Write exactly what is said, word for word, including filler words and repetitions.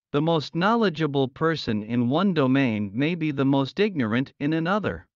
The most knowledgeable person in one domain may be the most ignorant in another.